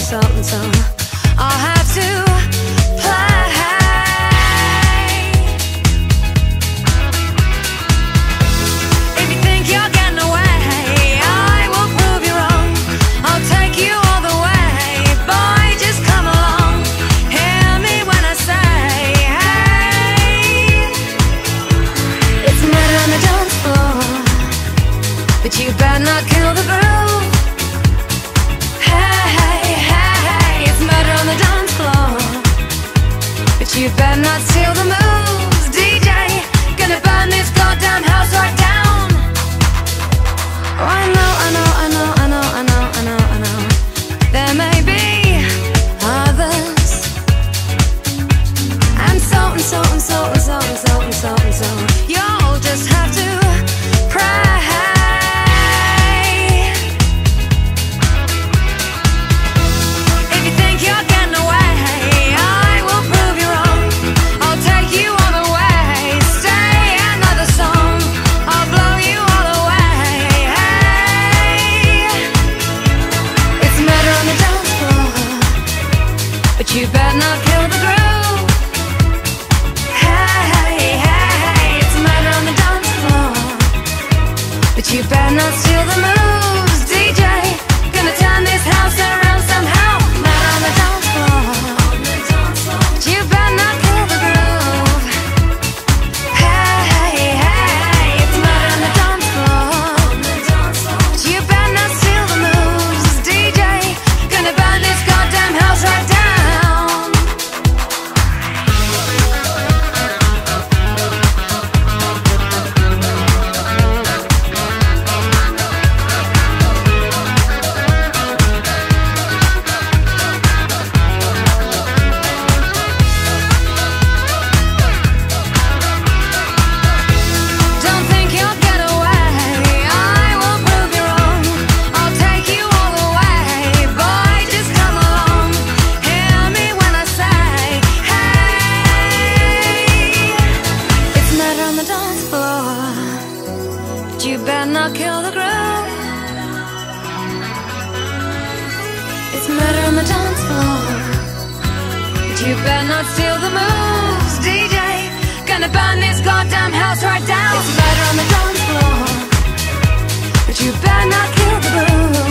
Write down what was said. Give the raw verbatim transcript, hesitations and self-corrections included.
something, something I'll have to play. If you think you're getting away, I will prove you wrong. I'll take you all the way. Boy, just come along. Hear me when I say, hey, it's murder on the dance floor, but you better not kill the groove. Hey, hey, hey, hey, it's murder on the dance floor, but you better not steal the moves. D J, gonna burn this goddamn house right down. Oh, I know, I know, I know, I know, I know, I know, I know. There may be others, and so and so and so and so and so and so and so. You'll just have to pray. You better not kill the groove. Hey, hey, hey, hey, it's murder on the dance floor, but you better not steal the moves. D J, gonna turn this house around somehow. Murder on the dance floor, but you better not kill the groove. Hey, hey, hey, it's murder on the dance floor, but you better not steal the moves. D J, gonna burn this goddamn house right down. You better not kill the groove. It's murder on the dance floor, but you better not steal the moves. D J, gonna burn this goddamn house right down. It's murder on the dance floor, but you better not kill the groove.